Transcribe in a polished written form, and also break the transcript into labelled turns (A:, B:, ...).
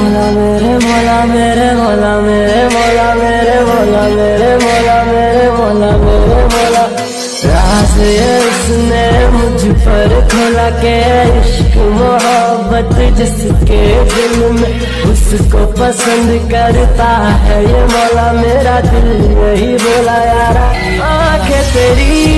A: मेरे मौला मेरे मौला मेरे मौला मेरे मौला मेरे मौला मेरे मौला मेरे मौला। राज ये उसने मुझ पर खोला के इश्क मोहब्बत जिसके दिल में उसको पसंद करता है ये मौला मेरा दिल यही बोला यारा। आंखें तेरी